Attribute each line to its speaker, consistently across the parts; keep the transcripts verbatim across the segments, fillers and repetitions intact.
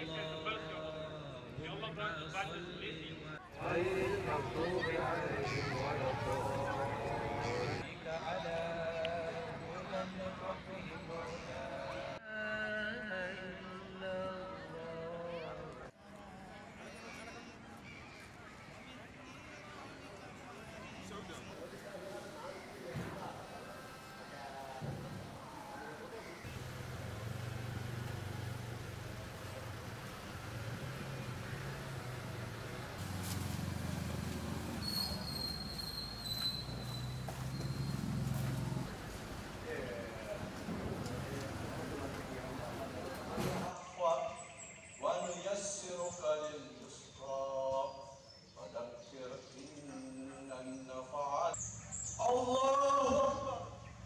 Speaker 1: غير المغضوب عليهم ولا الضالين على هدى من ربهم إلا الله.
Speaker 2: ونيسرك لليسرى فذكر إن النفعة. الله أكبر.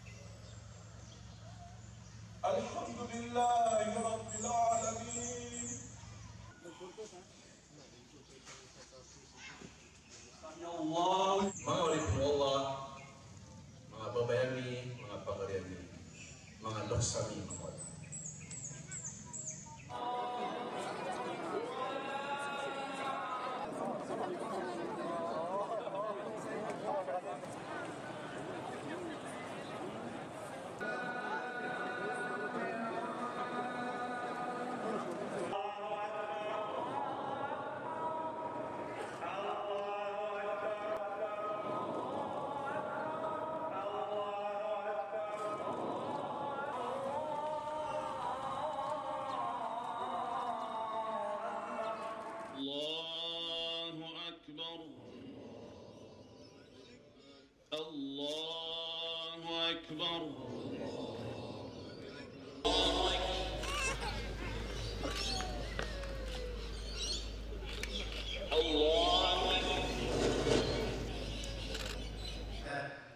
Speaker 2: الحمد لله رب العالمين. Allah, mga ulit Allah, mga babayani, mga pagaryani, mga loksami, mga wala.
Speaker 3: الله أكبر. الله أكبر.